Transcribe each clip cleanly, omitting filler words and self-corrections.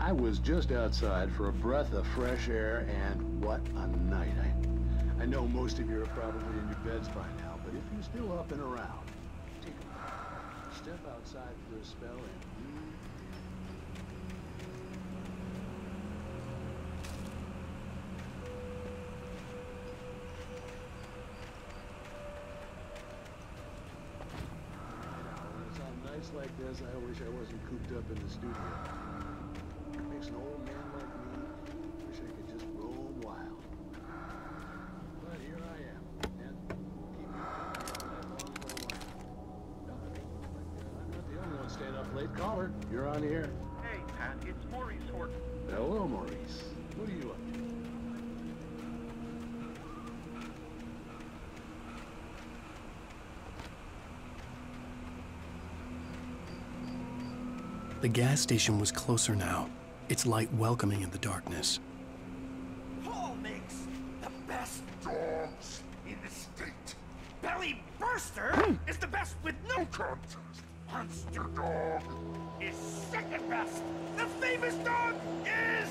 I was just outside for a breath of fresh air, and what a night. I know most of you are probably in your beds by now, but if you're still up and around, take a breath. Step outside for a spell and breathe. When it's on nights like this, I wish I wasn't cooped up in the studio. Makes an old man like me wish I could just roam wild. But here I am, and keep me company all night long for a while. No, I'm not the only one staying up late. Caller, you're on the air. Hey, Pat, it's Maurice Horton. Hello, Maurice. What are you up to? The gas station was closer now, its light welcoming in the darkness. Paul makes the best dogs in the state. Belly Burster is the best with no contest. Monster Dog is second best. The famous dog is...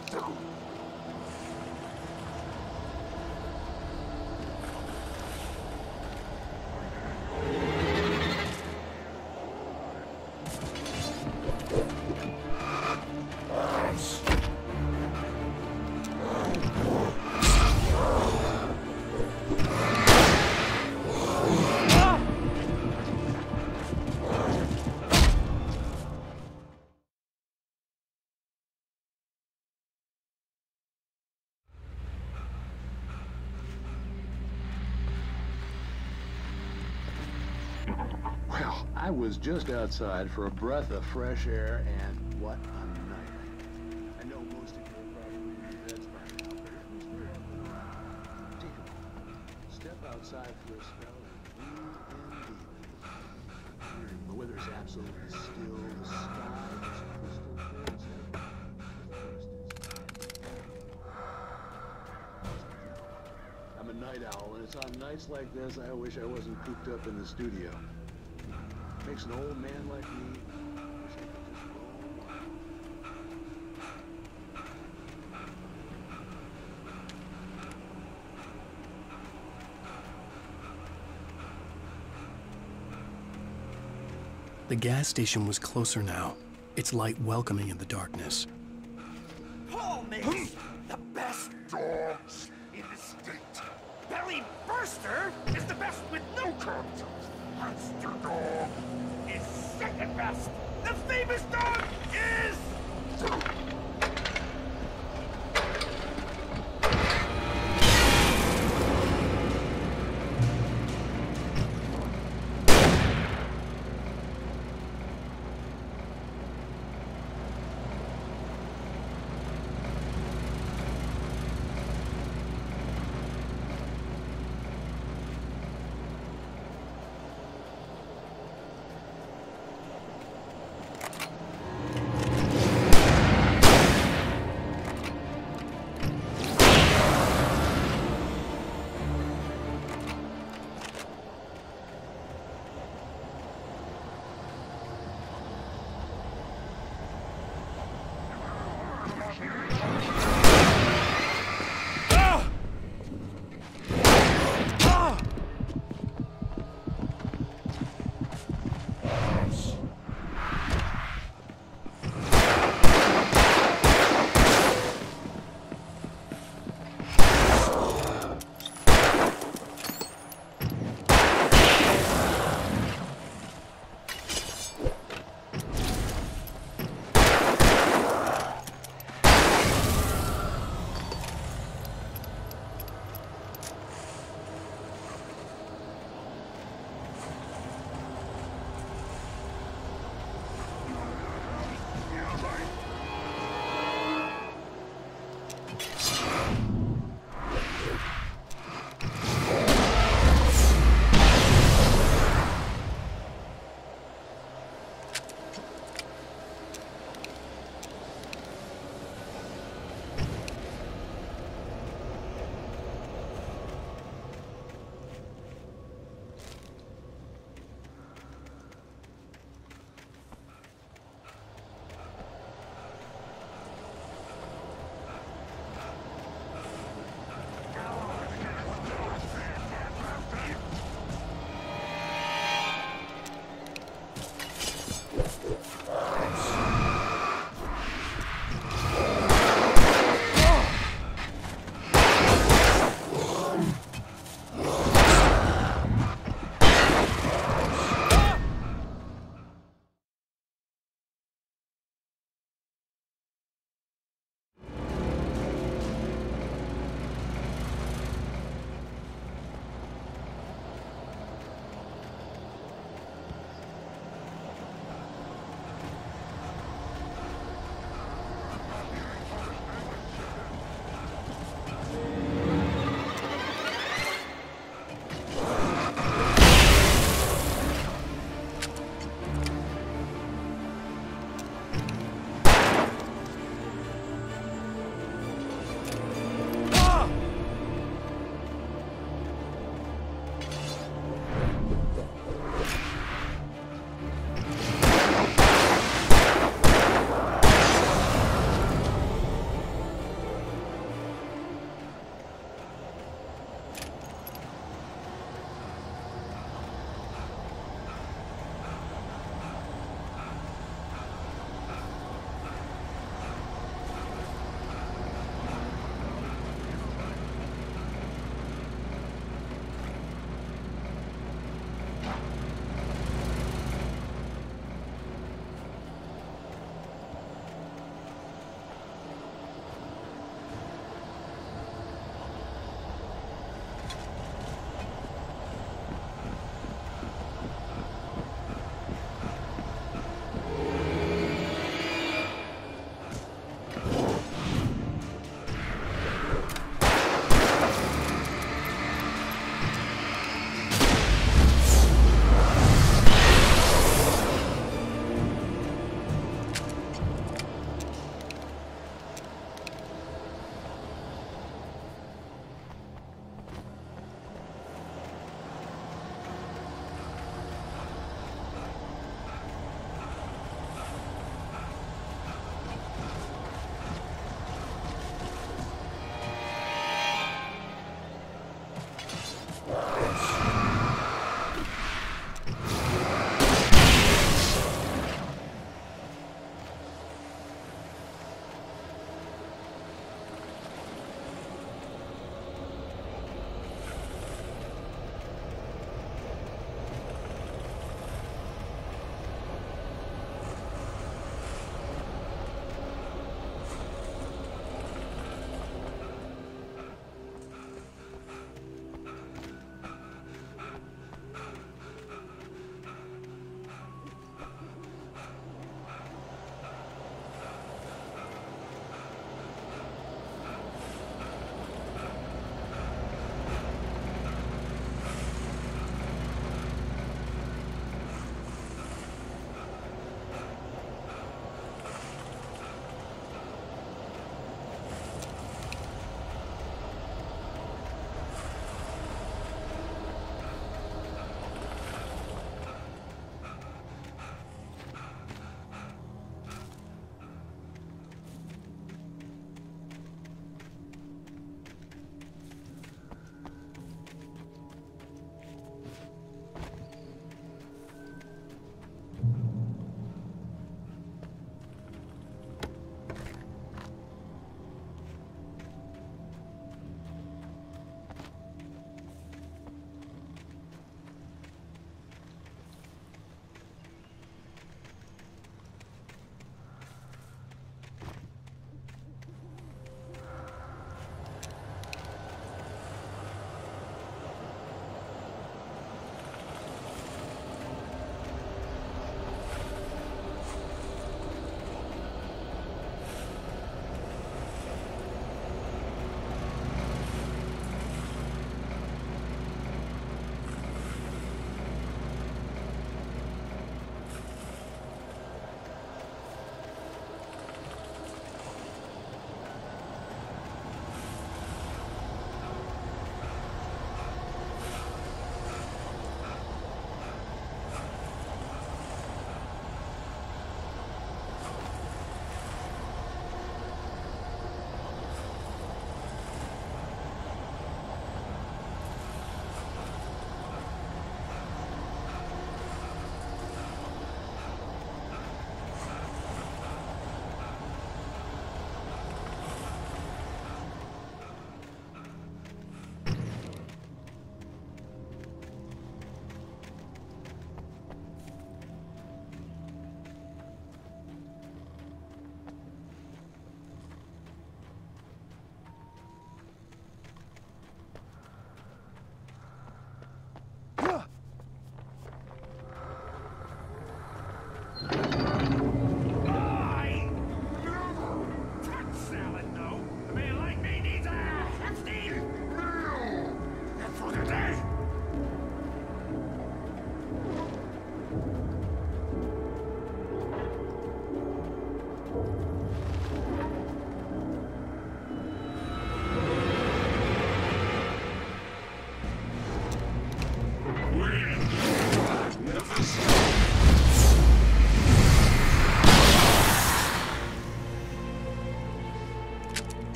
Well, I was just outside for a breath of fresh air, and what a night. I know most of you are probably in your beds by now, but if you're still up and around, take a breath. Step outside for a spell and breathe in deeply. The weather's absolutely still, the sky is crystal clear as ever. I'm a night owl, and it's on nights like this I wish I wasn't cooped up in the studio. Makes an old man like me wish I could just roam wild. The gas station was closer now, its light welcoming in the darkness. Paul makes the best dogs in the state. Belly Burster is the best with no contest. Monster Dog is second best. The famous dog is...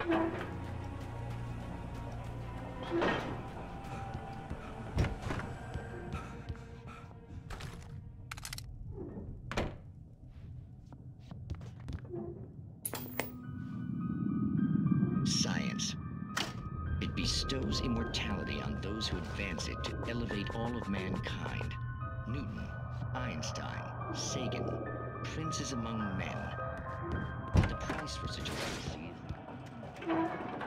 Science. It bestows immortality on those who advance it to elevate all of mankind. Newton, Einstein, Sagan, princes among men. But the price for such a legacy is...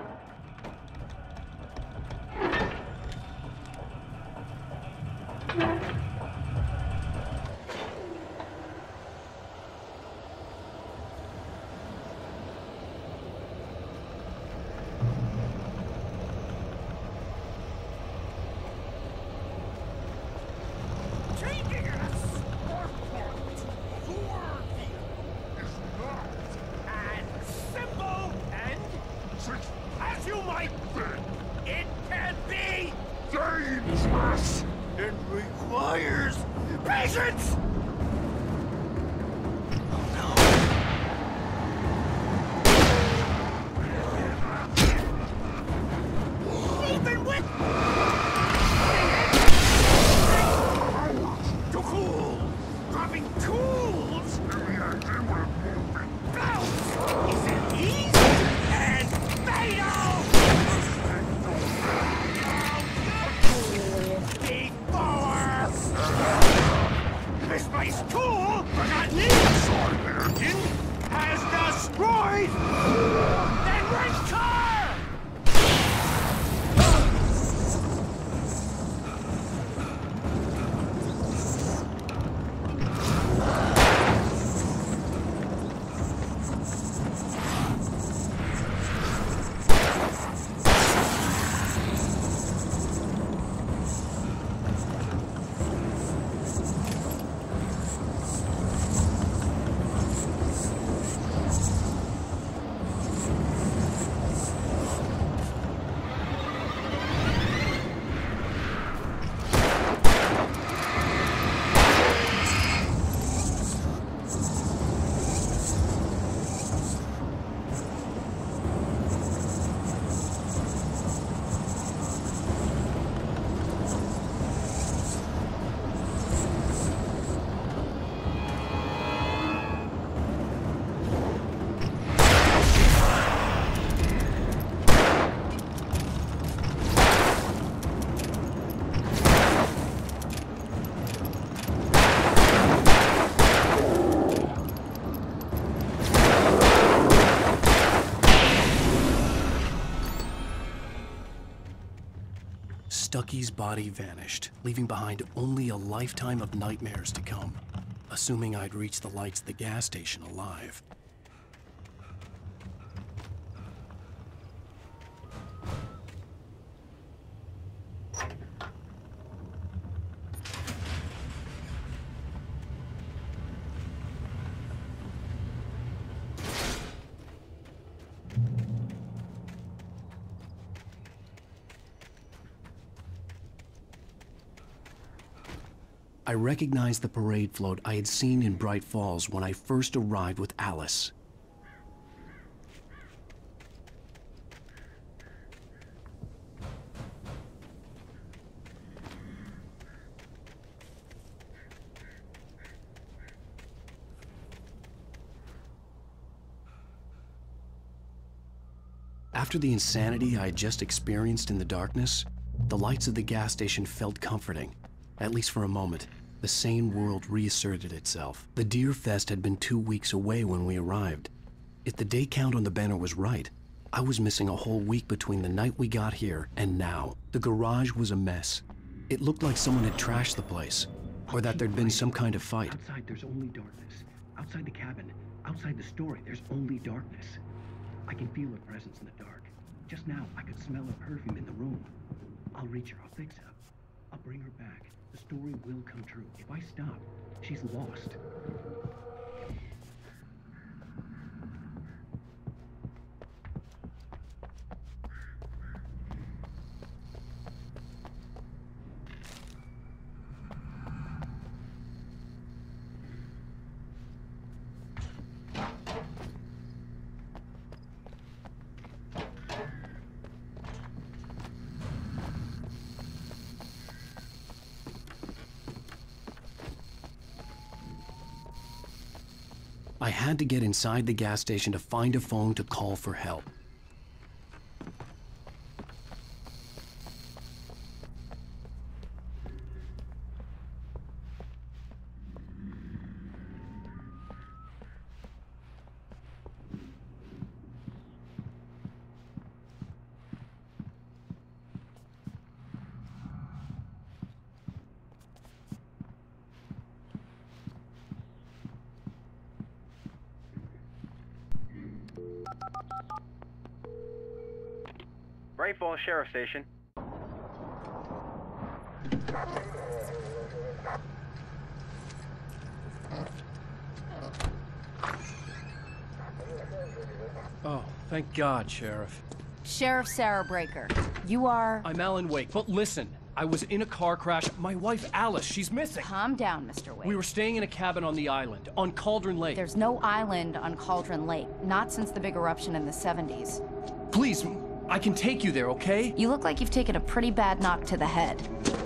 It requires patience! Even with... Too cool! Dropping tools! Bounce! Is it easy and fatal? This place cool, but not neat! Engine has destroyed the red car! Stucky's body vanished, leaving behind only a lifetime of nightmares to come, assuming I'd reach the lights at the gas station alive. I recognized the parade float I had seen in Bright Falls when I first arrived with Alice. After the insanity I had just experienced in the darkness, the lights of the gas station felt comforting. At least for a moment, the sane world reasserted itself. The Deer Fest had been 2 weeks away when we arrived. If the day count on the banner was right, I was missing a whole week between the night we got here and now. The garage was a mess. It looked like someone had trashed the place, or that there'd been some kind of fight. Outside, there's only darkness. Outside the cabin, outside the story, there's only darkness. I can feel her presence in the dark. Just now, I could smell her perfume in the room. I'll reach her, I'll fix her. I'll bring her back. The story will come true. If I stop, she's lost. I had to get inside the gas station to find a phone to call for help. Great Falls Sheriff Station. Oh, thank God, Sheriff. Sheriff Sarah Breaker. You are... I'm Alan Wake, but listen, I was in a car crash. My wife, Alice, she's missing. Calm down, Mr. Wake. We were staying in a cabin on the island, on Cauldron Lake. There's no island on Cauldron Lake, not since the big eruption in the 70s. Please, I can take you there, okay? You look like you've taken a pretty bad knock to the head.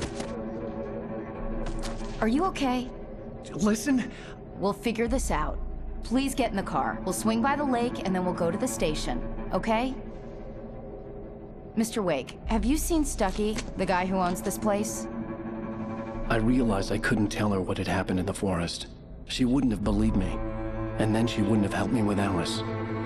Are you okay? Listen. We'll figure this out. Please get in the car. We'll swing by the lake and then we'll go to the station, okay? Mr. Wake, have you seen Stucky, the guy who owns this place? I realized I couldn't tell her what had happened in the forest. She wouldn't have believed me. And then she wouldn't have helped me with Alice.